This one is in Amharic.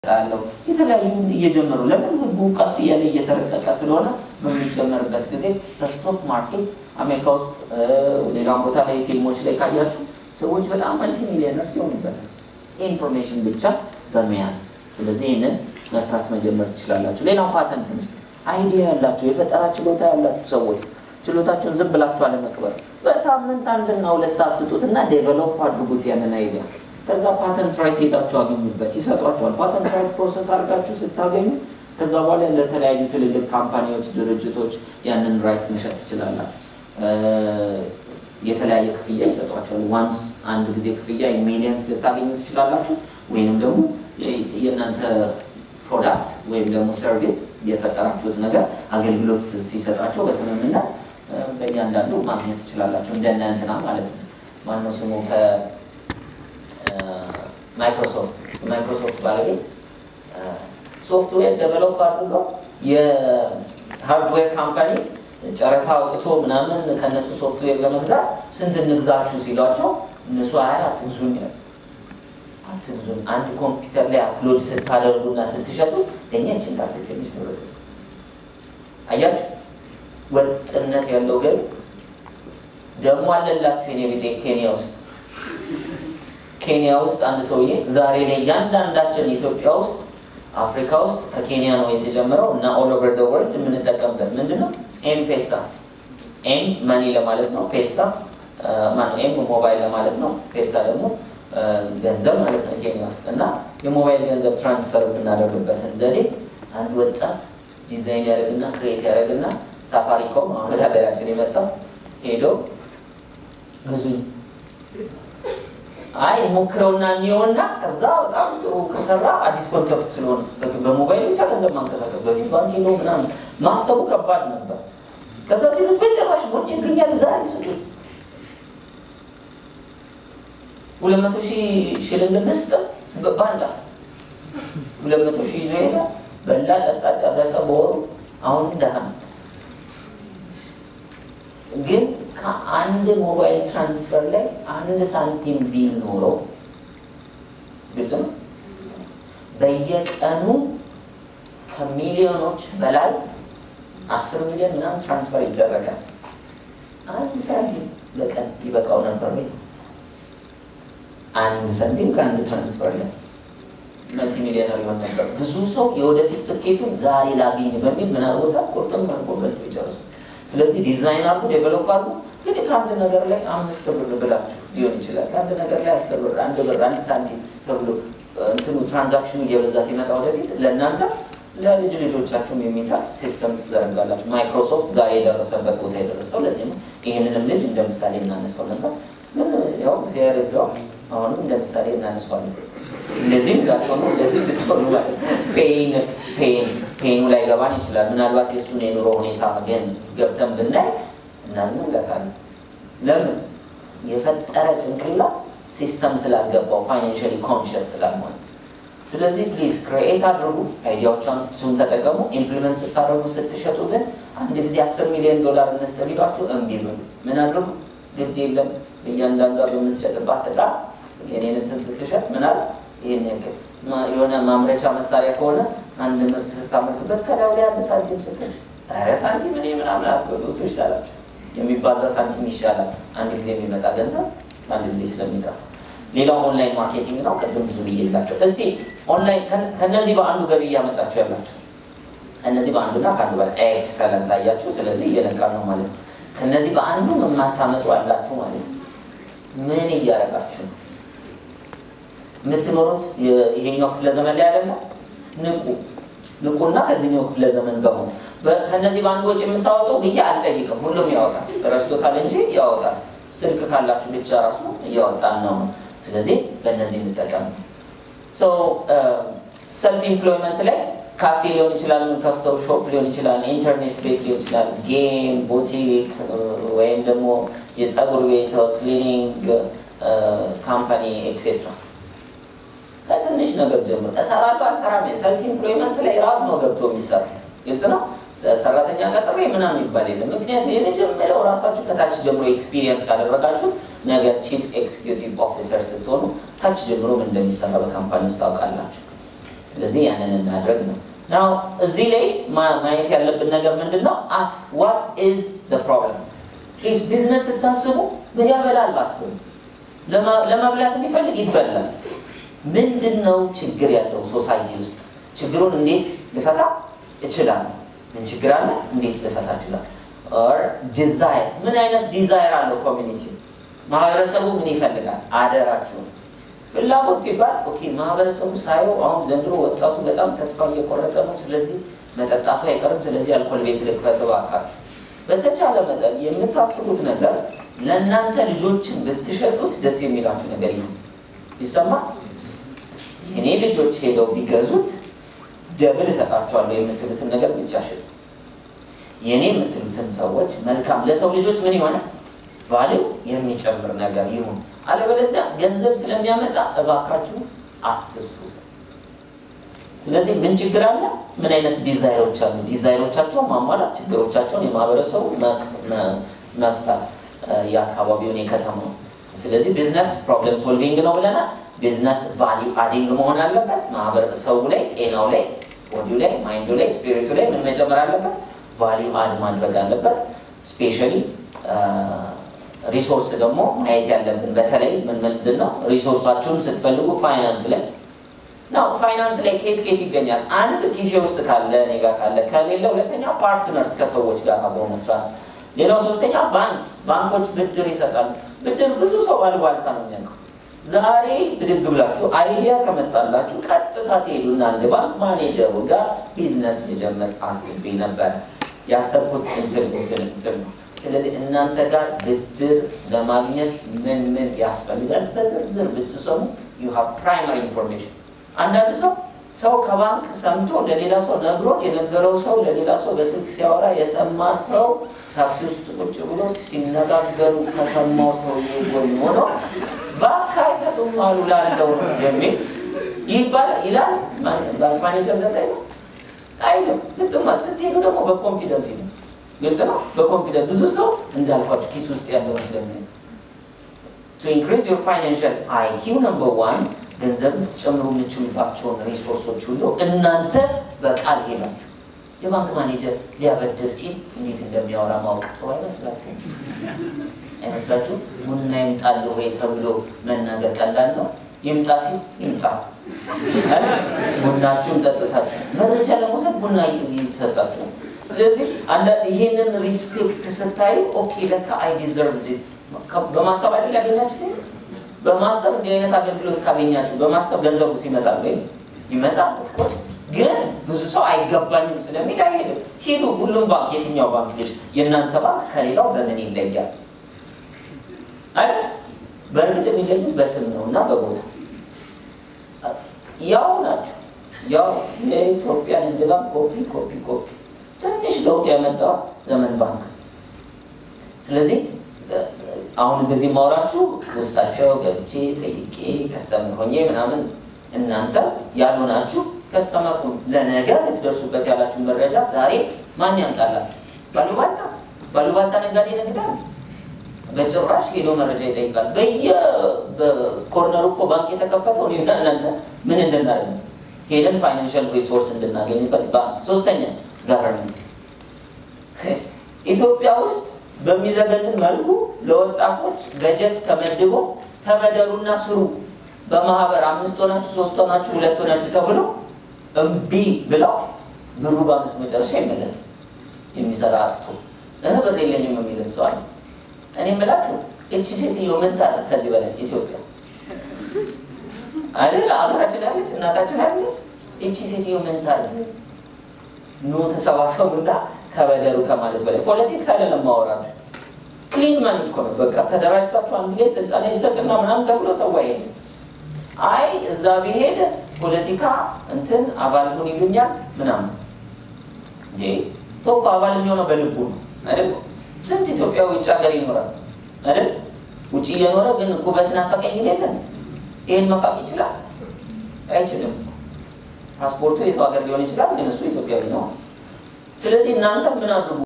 አለው የተለያዩ እየጀመሩ ለምን ህጉ ቀስ ያለ እየተረቀቀ ስለሆነ በሚጀመርበት ጊዜ በስቶክ ማርኬት አሜሪካ ውስጥ ሌላም ቦታ ላይ ፊልሞች ላይ ካያችሁ ሰዎች በጣም መልቲ ሚሊዮነርስ ይሆኑበታል ኢንፎርሜሽን ብቻ በመያዝ ስለዚህ እነን መስራት መጀመር ትችላላችሁ ሌላው ፓተንት ነው አይዲያ ያላችሁ የፈጠራ ችሎታ ያላችሁ ሰዎች ችሎታችሁን ዝም ብላችሁ አለመቅበር በሳምንት አንድና ሁለት ሰዓት ስጡትና ዴቨሎፕ አድርጉት ያንን አይዲያ ከዛ ፓተንት ራይት ሄዳችሁ አገኙበት ይሰጧችኋል ፓተንት ራይት ፕሮሰስ አድርጋችሁ ስታገኙ ከዛ በኋላ ለተለያዩ ትልልቅ ካምፓኒዎች ድርጅቶች ያንን ራይት መሸጥ ትችላላችሁ የተለያየ ክፍያ ይሰጧችኋል ዋንስ አንድ ጊዜ ክፍያ ሚሊየንስ ልታገኙ ትችላላችሁ ወይንም ደግሞ የናንተ ፕሮዳክት ወይም ደግሞ ሰርቪስ የፈጠራችሁት ነገር አገልግሎት ሲሰጣቸው በስምምነት በእያንዳንዱ ማግኘት ትችላላችሁ እንደናንተና ማለት ነው ማነው ስሙ ማይክሮሶፍት ባለቤት ሶፍትዌር ዴቨሎፕ አድርገው የሃርድዌር ካምፓኒ ጨረታ አውጥቶ ምናምን ከነሱ ሶፍትዌር ለመግዛት ስንት እንግዛችሁ ሲሏቸው እነሱ አትግዙኝ አንድ ኮምፒውተር ላይ አፕሎድ ስታደርጉና ስትሸጡ እኛ እቺን ታርገኝ ነው አያችሁ ወጥነት ያለው ገብ ደሞ አለላችሁ የኔ ቤት ኬንያ ውስጥ አንድ ሰውዬ ዛሬ ላይ ያንዳንዳችን ኢትዮጵያ ውስጥ አፍሪካ ውስጥ ከኬንያ ነው የተጀመረው እና ኦል ኦቨር ዘ ወርልድ ምንጠቀምበት ምንድነው ኤም-ፔሳ ኤም ማኒ ለማለት ነው ፔሳ ማን ኤም ሞባይል ለማለት ነው ፔሳ ደግሞ ገንዘብ ማለት ነው ኬንያ ውስጥ እና የሞባይል ገንዘብ ትራንስፈር እናደርግበትን ዘዴ አንድ ወጣት ዲዛይን ያደርግና ክሬት ያደርግና ሳፋሪኮም ወደ ሀገራችን የመጣው ሄዶ ብዙ አይ ሞክረውና ኒዮና ከዛ በጣም ጥሩ ከሰራ አዲስ ኮንሰፕት ስለሆነ በሞባይል ብቻ ገንዘብ ማንቀሳቀስ በፊት ባንክ ነው ምናምን ማሰቡ ከባድ ነበር ከዛ ሲሉ በጭራሽ ወጭ ይገኛሉ ዛሬ ሲሉ 200,000 ሽልንግ መስጠ ባንዳ 200,000 ይዞ ሄዳ በላ ጠጣ ጨረሰ በወሩ አሁን ደህና ግን ከአንድ ሞባይል ትራንስፈር ላይ አንድ ሳንቲም ቢኖረው ግልጽ ነው በየቀኑ ከሚሊዮኖች በላይ 10 ሚሊዮን ምናምን ትራንስፈር ይደረጋል አንድ ሳንቲም በቀን ይበቃው ነበር ወይ አንድ ሳንቲም ከአንድ ትራንስፈር ላይ መልቲ ሚሊዮነር ይሆን ነበር ብዙ ሰው የወደፊት ስኬቱን ዛሬ ላገኝ በሚል ምን አርቦታ ቆርጠም ቆርቆበት ይጨርሱ ስለዚህ ዲዛይን አርጉ ዴቨሎፕ አርጉ ግን ከአንድ ነገር ላይ 5 ብር ብላችሁ ሊሆን ይችላል ከአንድ ነገር ላይ 10 ብር 1 ብር 1 ሳንቲም ተብሎ እንትኑ ትራንዛክሽኑ እየበዛ ሲመጣ ወደፊት ለእናንተ ለልጅ ልጆቻችሁም የሚታፍ ሲስተም ትዘረጋላችሁ ማይክሮሶፍት ዛሬ የደረሰበት ቦታ የደረሰው ለዚህ ነው ይሄንንም ልጅ እንደምሳሌ እናነሳው ነበር ግን ያው ሲያረጃው አሁንም እንደምሳሌ እናነሳዋለን እንደዚህ ጋር ሆኖ ለዚህ ልትሆኑ ማለት ፔኑ ላይ ገባን ይችላል ምናልባት የሱን የኑሮ ሁኔታ ግን ገብተን ብናይ እናዝንለታለን ለምን የፈጠረ ጭንቅላት ሲስተም ስላልገባው ፋይናንሻሊ ኮንሺየስ ስላልሆነ ስለዚህ ፕሊዝ ክሬኤት አድርጉ አይዲያዎቻችሁን ተጠቀሙ ኢምፕሊመንት ስታደርጉ ስትሸጡ ግን አንድ ጊዜ $10 ሚሊዮን እንስተሪዷችሁ እምቢ ብሉ ምን አድርጉ ግድ የለም በእያንዳንዷ በምትሸጥባት ዕቃ የኔን እንትን ስትሸጥ ምን አለ ይሄን ያክል የሆነ ማምረቻ መሳሪያ ከሆነ አንድ ምርት ስታመርቱበት ከላው ላይ አንድ ሳንቲም ስትል ሳንቲም እኔ ምናምን አትበሉ እሱ ይሻላል የሚባዛ ሳንቲም ይሻላል አንድ ጊዜ የሚመጣ ገንዘብ አንድ ጊዜ ስለሚጠፋ ሌላው ኦንላይን ማርኬቲንግ ነው ቀደም ብዙ ብዬላችሁ እስቲ ኦንላይን ከነዚህ በአንዱ ገቢ ያመጣችሁ ያላችሁ እነዚህ በአንዱና ካንዱ በላይ ኤክሰለንት አያችሁ ስለዚህ እየነቃን ነው ማለት ነው ከነዚህ በአንዱ ማታመጡ አላችሁ ማለት ነው ምን እያረጋችሁ ነው ምትኖሩት ይሄኛው ክፍለ ዘመን ላይ አይደለም ንቁና ከዚህኛው ክፍለ ዘመን ጋር ከነዚህ ባንዱ ወጪ የምታወጣው ብዬ አልጠይቅም ሁሉም ያወጣል ረስቶታል እንጂ ያወጣል ስልክ ካላችሁ ብቻ ራሱ ያወጣል ነው ስለዚህ ለነዚህ እንጠቀም ሶ ሰልፍ ኢምፕሎይመንት ላይ ካፌ ሊሆን ይችላል ከፍተው ሾፕ ሊሆን ይችላል ኢንተርኔት ቤት ሊሆን ይችላል ጌም ቦቲክ ወይም ደግሞ የፀጉር ቤት ክሊኒንግ ካምፓኒ ኤክሴትራ ከትንሽ ነገር ጀምሮ ተሰራባ አንሰራም ሰልፍ ኢምፕሎይመንት ላይ ራስ ነው ገብቶ የሚሰራ ግልጽ ነው ሰራተኛ ቀጥሬ ምናምን ይባል የለም ምክንያቱም የመጀመሪያው ራሳችሁ ከታች ጀምሮ ኤክስፒሪየንስ ካደረጋችሁ ነገር ቺፍ ኤክዚኪዩቲቭ ኦፊሰር ስትሆኑ ታች ጀምሮ ምን እንደሚሰራ በካምፓኒ ውስጥ ታውቃላችሁ ስለዚህ ያንን እናድርግ ነው now እዚህ ላይ ማየት ያለብን ነገር ምንድነው ask what is the problem please business ስታስቡ ምን ያበላላት ለማብላት የሚፈልግ ይበላል ምንድነው ችግር ያለው ሶሳይቲ ውስጥ ችግሩን እንዴት ልፈታ እችላለሁ ምን ችግር አለ እንዴት ልፈታ እችላለሁ or desire ምን አይነት desire አለው ኮሚኒቲ ማህበረሰቡ ምን ይፈልጋል አደራችሁ ፍላጎት ሲባል ኦኬ ማህበረሰቡ ሳይው አሁን ዘንድሮ ወጣቱ በጣም ተስፋ እየቆረጠ ነው ስለዚህ መጠጣቱ አይቀርም ስለዚህ አልኮል ቤት ልክፈት ባካችሁ በተቻለ መጠን የምታስቡት ነገር ለእናንተ ልጆችን ብትሸጡት ደስ የሚላችሁ ነገር ይሰማ የኔ ልጆች ሄደው ቢገዙት ደብል ሰጣቸዋለሁ የምትሉትን ነገር ብቻ ሸጡ የኔ የምትሉትን ሰዎች መልካም ለሰው ልጆች ምን ይሆናል ቫልዩ የሚጨምር ነገር ይሁን አለበለዚያ ገንዘብ ስለሚያመጣ እባካችሁ አትስሩት ስለዚህ ምን ችግር አለ ምን አይነት ዲዛይሮች አሉ ዲዛይሮቻቸው ማሟላት ችግሮቻቸውን የማህበረሰቡ መፍታት ያካባቢውን የከተማው ስለዚህ ቢዝነስ ፕሮብለም ሶልቪንግ ነው ብለናል ቢዝነስ ቫልዩ አዲንግ መሆን አለበት ማህበረሰቡ ላይ ጤናው ላይ ቦዲው ላይ ማይንዱ ላይ ስፒሪቱ ላይ ምን መጨመር አለበት ቫልዩ አድ ማድረግ አለበት ስፔሻሊ ሪሶርስ ደግሞ ማየት ያለብን በተለይ ምንድነው ሪሶርሳችሁን ስትፈልጉ ፋይናንስ ላይ ነው ፋይናንስ ላይ ከየት ይገኛል አንድ ኪሴ ውስጥ ካለ ኔጋ ካለ ከሌለ ሁለተኛ ፓርትነርስ ከሰዎች ጋር አብሮ መስራት ሌላው ሶስተኛ ባንኮች ብድር ይሰጣሉ ብድር ብዙ ሰው አልባልታ ነው የሚያውቀው ዛሬ ብድግ ብላችሁ አይዲያ ከመጣላችሁ ቀጥታ ትሄዱና አንድ ባንክ ማኔጀሩ ጋር ቢዝነስ ሊጀምር አስቤ ነበር ያሰብኩት እንትን ስለዚህ እናንተ ጋር ብድር ለማግኘት ምን ያስፈልጋል በዝርዝር ብትሰሙ you have primary information አንዳንድ ሰው ከባንክ ሰምቶ ለሌላ ሰው ነግሮት የነገረው ሰው ለሌላ ሰው በስልክ ሲያወራ የሰማ ሰው ታክሲ ውስጥ ቁጭ ብሎ ሲነጋገሩ ከሰማው ሰው ይጎል ነው ባካይሰቱም አሉ ላለው የሚል ይላል ማኔጀር ለሳይ አይደለም ለጥማ ስትሄዱ ደግሞ በኮንፊደንስ ነው ግልጽ ነው በኮንፊደንስ ብዙ ሰው እንዳልኳችሁ ኪስ ውስጥ ያለው ስለምን to increase your financial IQ number 1 ገንዘብ ልትጨምሩ የምትችሉባቸውን ሪሶርሶች ሁሉ እናንተ በቃል ሄዳችሁ የባንክ ማኔጀር ሊያበድር ሲል እንዴት እንደሚያወራ ማወቅ ጥሩ አይመስላችሁ ቡና ይምጣል ወይ ተብሎ መናገር ቀላል ነው ይምጣ ሲል ይምጣ ቡናችሁን ጠጥታችሁ መረጃ ለመውሰድ ቡና ይሰጣችሁ ስለዚህ ይሄንን ሪስፔክት ስታይ ኦኬ ለካ አይ ዲዘርቭ ዲስ በማሰብ አይደል ያገኛችሁት በማሰብ እንዲህ አይነት አገልግሎት ካገኛችሁ በማሰብ ገንዘቡ ሲመጣል ወይ ይመጣል ኦፍ ኮርስ ግን ብዙ ሰው አይገባኝም ስለሚል አይሄድም ሄዱ ሁሉም ባንክ የትኛው ባንክ ልጅ የእናንተ ባንክ ከሌላው በምን ይለያል አይደል በእርግጥ የሚለየው በስም ነውና በቦታ ያው ናቸው ያው የኢትዮጵያ ንግድ ባንክ ኮፒ ትንሽ ለውጥ ያመጣ ዘመን ባንክ ስለዚህ አሁን በዚህ ማውራችሁ ውስጣቸው ገብቼ ጠይቄ ከስተመር ሆኜ ምናምን እናንተ ያሉናችሁ ከስተመር ለነገ ልትደርሱበት ያላችሁ መረጃ ዛሬ ማን ያምጣላችሁ ባሉባልታ ነጋዴ ነግዳል በጭራሽ ሄዶ መረጃ ይጠይቃል በኮርነሩ እኮ ባንክ የተከፈተው ነው እናንተ ምን እንደናደርግ ሄደን ፋይናንሻል ሪሶርስ እንድናገኝበት ባንክ ሶስተኛ ገቨርንመንት ኢትዮጵያ ውስጥ በሚዘገንን መልኩ ለወጣቶች በጀት ተመድቦ ተበደሩና ስሩ በማህበር 5 ሆናችሁ 3 ሆናችሁ 2 ሆናችሁ ተብሎ እምቢ ብለው ብሩ ባመት መጨረሻ ይመለስ የሚሰራ አጥቶ ብር የለኝም የሚልም ሰው አለ እኔ የምላችሁ እቺ ሴትዮ ምን ታረ ከዚህ በላይ ኢትዮጵያ አይደል አገራችን አለች እናታችን አለች እቺ ሴትዮ ምን ታረ ነው ተሰባሰቡና ተበደሩ ከማለት በላይ ፖለቲክስ አይደለም ማወራቱ ክሊን ማን ይኮነ በቃ ተደራጅታችሁ አንድ ላይ ስልጣን ይሰጥና ምናምን ተብሎ ሰው አይ እዛ ቢሄድ ፖለቲካ እንትን አባል ሆኖ ይሉኛል ምናምን እንዴ ሰው አባል የሚሆነው በልቡ ነው አይደል ስንት ኢትዮጵያዊ ውጭ ሀገር ይኖራል አይደል ውጭ እየኖረ ግን ኩበትና ፈቀኝ ይላል ይሄን መፋቅ ይችላል አይችልም ፓስፖርቱ የሰው ሀገር ሊሆን ይችላል ግን እሱ ኢትዮጵያዊ ነው ስለዚህ እናንተ ምን አድርጉ